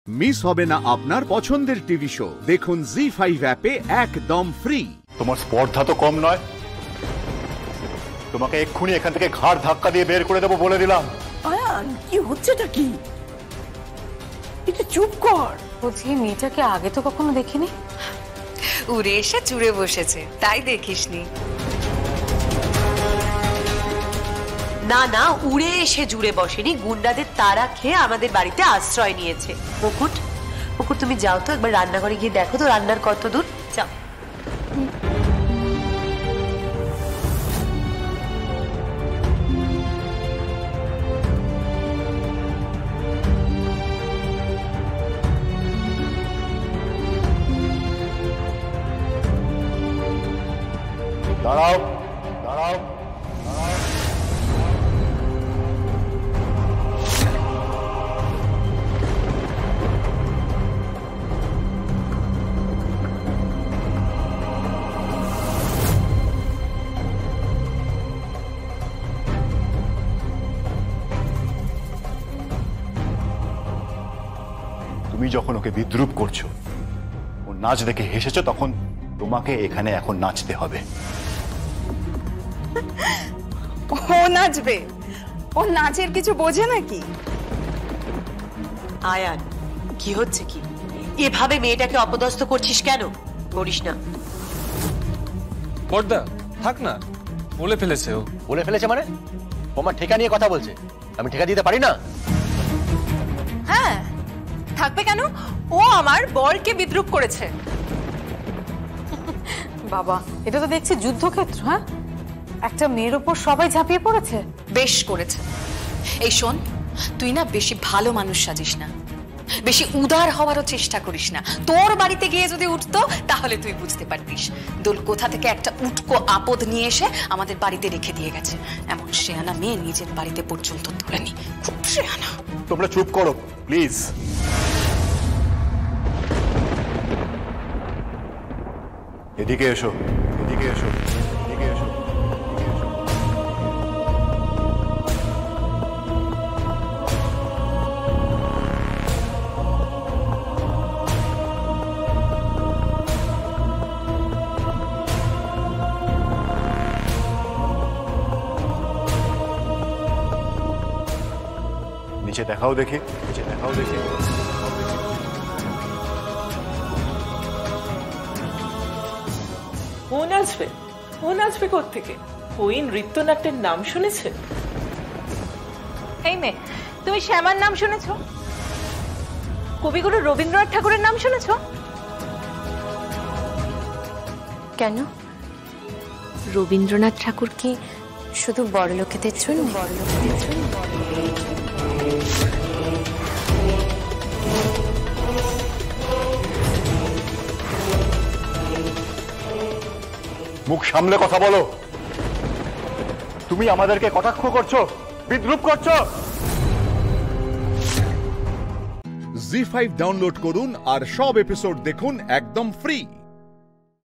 Miss হবে না আপনার পছন্দের টিভি শো। দেখুন জি5 অ্যাপে একদম ফ্রি। তোমার স্পর্ধা তো কম নয়, তোমাকে এক্ষুনি এখান থেকে ঘাড় ধাক্কা দিয়ে বের করে দেবো বলে দিলাম। আয়ান, কি হচ্ছেটা কি? একটু চুপ কর। বলছি মেয়েটাকে আগে তো কখনো দেখিনি। উড়ে এসে চুড়ে বসেছে, তাই দেখিসনি? না না, উড়ে এসে জুড়ে বসেনি, গুন্ডাদের তাড়া খেয়ে আমাদের বাড়িতে আশ্রয় নিয়েছে। মুকুট, মুকুট তুমি যাও তো, একবার রান্নাঘরে গিয়ে দেখো তো রান্নার কত দূর। যাও। দাঁড়াও দাঁড়াও, তুমি যখন ওকে বিদ্রুপ করছো, ও নাচ দেখে হেসেছো, তখন তোমাকে এখানে এখন নাচতে হবে। ও নাচবে? ও নাচের কিছু বোঝে নাকি? আয়ান, কি হচ্ছে কি? এভাবে মেয়েটাকে অপদস্থ করছিস কেন? করিস না। বড়দা থাক না, বলে ফেলেছে ও। বলে ফেলেছে মানে? তোমার ঠেকা নিয়ে কথা বলছে, আমি ঠেকা দিতে পারি না? হ্যাঁ, থাকবে কেন? ও আমার বরকে বিদ্রুপ করেছে। বাবা, এটা তো দেখছি যুদ্ধক্ষেত্র। হ্যাঁ, একটা মেয়ের উপর সবাই ঝাঁপিয়ে পড়েছে। বেশ করেছে। এই শোন, তুই না বেশি ভালো মানুষ সাজিস না, বেশি উদার হওয়ারও চেষ্টা করিস না। তোর বাড়িতে গিয়ে যদি উঠতো তাহলে তুই বুঝতে পারতিস দোল কোথা থেকে একটা উটকো আপদ নিয়ে এসে আমাদের বাড়িতে রেখে দিয়ে গেছে। এমন শেয়ানা মেয়ে নিজের বাড়িতে পর্যন্ত তোলেনি, খুব শেয়ানা। তোমরা চুপ করো প্লিজ। এদিকে এসো, এদিকে এসো, এদিকে এসো। নিচে দেখাও দেখি, নিচে দেখাও দেখি। ও নাচবে? ও নাচবে কোত্থেকে? ওই নৃত্যনাট্যের নাম শুনেছে? এই মেয়ে, তুমি শ্যামার নাম শুনেছো? কবিগুরু রবীন্দ্রনাথ ঠাকুরের নাম শুনেছো? কেন, রবীন্দ্রনাথ ঠাকুর কি শুধু বড়লোকেদের জন্য? মুখ সামলে কথা বলো। তুমি আমাদেরকে কটাক্ষ করছো, বিদ্রুপ করছো। জি5 ডাউনলোড করুন আর সব এপিসোড দেখুন একদম ফ্রি।